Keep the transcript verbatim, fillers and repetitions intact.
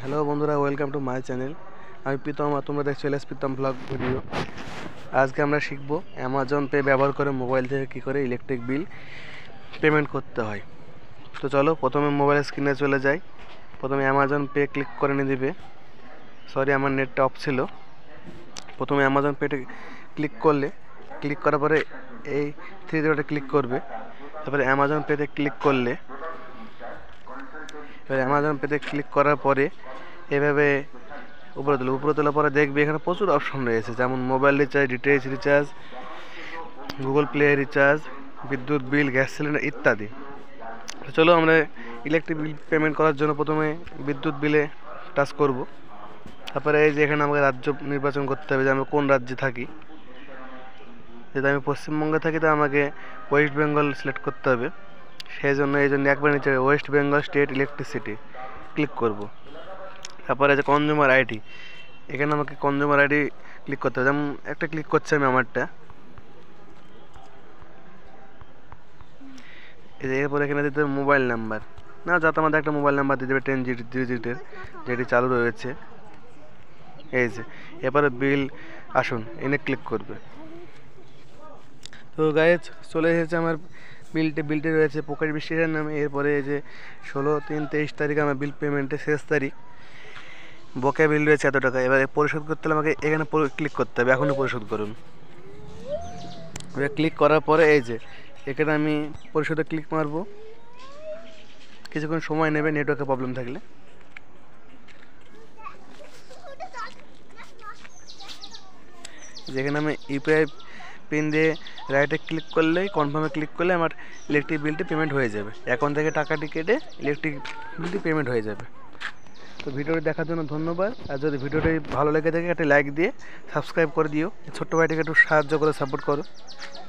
Hello বন্ধুরা, welcome to my channel. আমি প্রীতম আর তোমরা দেখছো এলএস প্রীতম ব্লগ ভিডিও। আজকে আমরা শিখবো অ্যামাজন পে ব্যবহার করে মোবাইল থেকে কী করে ইলেকট্রিক বিল পেমেন্ট করতে হয়। তো চলো প্রথমে মোবাইলের স্ক্রিনে চলে যাই। প্রথমে অ্যামাজন পে ক্লিক করে নিয়ে দিবে। সরি, আমার নেটটা অফ ছিল। প্রথমে অ্যামাজন পেতে ক্লিক করলে ক্লিক করার পরে এই থ্রি ডটে ক্লিক করবে। তারপরে অ্যামাজন পেতে ক্লিক করলে এবার অ্যামাজন পেতে ক্লিক করার পরে এভাবে উপরে তোলো উপরে তোলার পরে দেখবে এখানে প্রচুর অপশন রয়েছে, যেমন mobile recharge, DTH recharge, Google Play recharge, বিদ্যুৎ বিল, গ্যাস সিলিন্ডার ইত্যাদি। তো চলো আমরা ইলেকট্রিক বিল পেমেন্ট করার জন্য প্রথমে বিদ্যুৎ বিলে টাচ করব। তারপরে এই যে এখানে আমাকে রাজ্য নির্বাচন করতে হবে যে আমি কোন রাজ্যে থাকি। যদি আমি পশ্চিমবঙ্গে থাকি তো আমাকে ওয়েস্ট বেঙ্গল সিলেক্ট করতে হবে। সেই জন্য এই জন্য একবার নিচে West Bengal state electricity click করব। তারপরে যে কনজিউমার আইডি, এখানে আমাকে কনজিউমার আইডি ক্লিক করতে হবে। যেমন একটা ক্লিক করছি আমি আমারটা। এই যে এরপর এখানে দিতে হবে মোবাইল নাম্বার, না যাতে আমাদের একটা মোবাইল নাম্বার দিয়ে দেবে টেন ডিজিটের, যেটি চালু রয়েছে। এই যে এরপরে বিল আসুন এনে ক্লিক করবে। তো গাইজ চলে এসেছে আমার বিলটি বিলটি রয়েছে প্রকাশ বিশ্বাসের নামে। এরপরে এই যে ষোলো তিন তেইশ তারিখ আমার বিল পেমেন্টের শেষ তারিখ। বকেয়া বিল রয়েছে এত টাকা। এবারে পরিশোধ করতে হলে আমাকে এখানে ক্লিক করতে হবে, এখনই পরিশোধ করুন। এবার ক্লিক করার পরে এই যে এখানে আমি পরিশোধে ক্লিক মারবো। কিছুক্ষণ সময় নেবে নেটওয়ার্কের প্রবলেম থাকলে। যেখানে আমি ইউপিআই পিন দিয়ে রাইটে ক্লিক করলেই কনফার্মে ক্লিক করলে আমার ইলেকট্রিক বিলটি পেমেন্ট হয়ে যাবে। অ্যাকাউন্ট থেকে টাকাটি কেটে ইলেকট্রিক বিলটি পেমেন্ট হয়ে যাবে। তো ভিডিওটি দেখার জন্য ধন্যবাদ। আর যদি ভিডিওটি ভালো লেগে থাকে একটা লাইক দিয়ে সাবস্ক্রাইব করে দিও। ছোট্ট ভাইটিকে একটু সাহায্য করে সাপোর্ট করো।